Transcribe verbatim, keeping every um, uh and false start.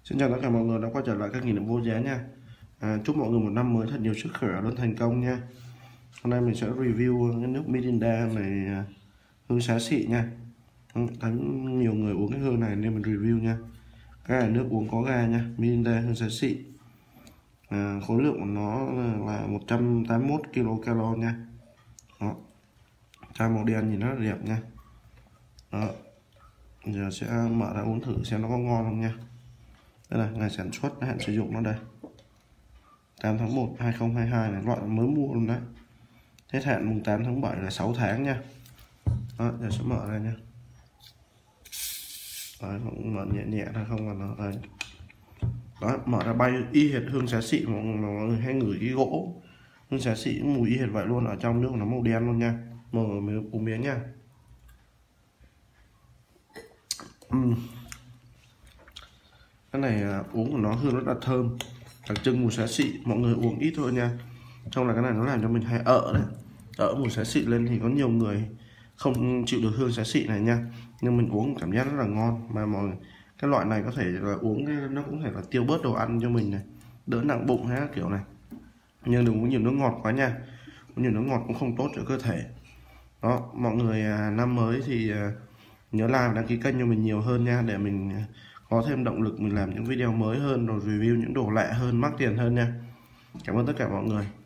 Xin chào tất cả mọi người đã quay trở lại các nghìn vô giá nha. À, chúc mọi người một năm mới thật nhiều sức khỏe, luôn thành công nha. Hôm nay mình sẽ review cái nước Mirinda này, hương xá xị nha. Thấy nhiều người uống cái hương này nên mình review nha. Cái này nước uống có ga nha, Mirinda hương xá xị. À, khối lượng của nó là một trăm tám mươi mốt kilocalo nha. Đó. Chai màu đen nhìn rất là đẹp nha. Đó. Giờ sẽ mở ra uống thử xem nó có ngon không nha. Đây là ngày sản xuất, hạn sử dụng nó đây, tám tháng một hai không hai hai này, loại mới mua luôn đấy. Hết hạn mùng tám tháng bảy là sáu tháng nha. Đó, giờ sẽ mở ra nha. Đấy, mở nhẹ nhẹ thôi, không là nó đây. Đó, mở ra bay y hệt hương xá xị, mọi người hay ngửi cái gỗ hương xá xị mùi y hệt vậy luôn. Ở trong nước nó màu đen luôn nha. Mở mình cùng miếng nha. uhm. Cái này uống của nó hương rất là thơm, đặc trưng mùi xá xị. Mọi người uống ít thôi nha. Trong là cái này nó làm cho mình hay ợ đấy, ợ mùi xá xị lên thì có nhiều người không chịu được hương xá xị này nha. Nhưng mình uống cảm giác rất là ngon. Mà mọi cái loại này có thể là uống nó cũng thể là tiêu bớt đồ ăn cho mình này, đỡ nặng bụng hay các kiểu này. Nhưng đừng uống nhiều nước ngọt quá nha, uống nhiều nước ngọt cũng không tốt cho cơ thể. Đó, mọi người à, năm mới thì à, nhớ làm đăng ký kênh cho mình nhiều hơn nha, để mình có thêm động lực mình làm những video mới hơn, rồi review những đồ lạ hơn, mắc tiền hơn nha. Cảm ơn tất cả mọi người.